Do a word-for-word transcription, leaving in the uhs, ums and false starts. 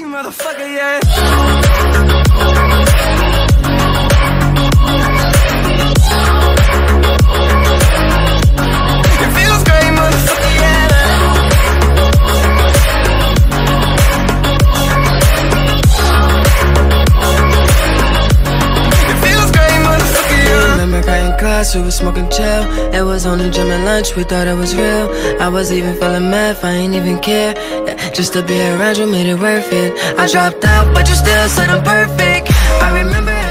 great, motherfucker, yeah. It feels great, motherfucker, yeah. It feels great, motherfucker, yeah. Remember cutting class, we was smoking chill. It was on the gym and lunch, we thought it was real. I was even feeling math, I ain't even care. Yeah, just to be around you made it worth it. I dropped out, but you still said I'm perfect. I remember